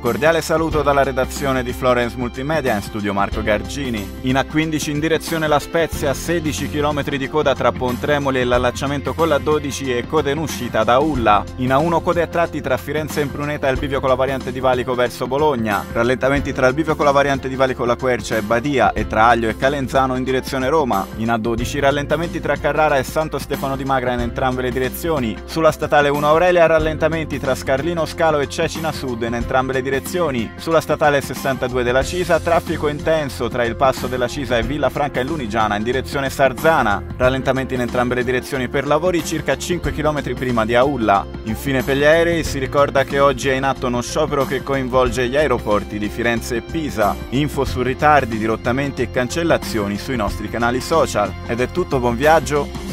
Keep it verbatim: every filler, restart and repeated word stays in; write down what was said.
cordiale saluto dalla redazione di Florence Multimedia, in studio Marco Gargini. In A quindici in direzione La Spezia, sedici chilometri di coda tra Pontremoli e l'allacciamento con la dodici e coda in uscita da Ulla. In A uno code a tratti tra Firenze e Impruneta e il bivio con la variante di Valico verso Bologna. Rallentamenti tra il bivio con la variante di Valico La Quercia e Badia e tra Aglio e Calenzano in direzione Roma. In A dodici rallentamenti tra Carrara e Santo Stefano di Magra in entrambe le direzioni. Sulla statale uno Aurelia rallentamenti tra Scarlino Scalo e Cecina Sud in entrambe le direzioni. Sulla statale sessantadue della Cisa traffico intenso tra il passo della Cisa e Villafranca e Lunigiana in direzione Sarzana. Rallentamenti in entrambe le direzioni per lavori circa cinque chilometri prima di Aulla. Infine per gli aerei si ricorda che oggi è in atto uno sciopero che coinvolge gli aeroporti di Firenze e Pisa. Info su ritardi, dirottamenti e cancellazioni sui nostri canali social. Ed è tutto, buon viaggio!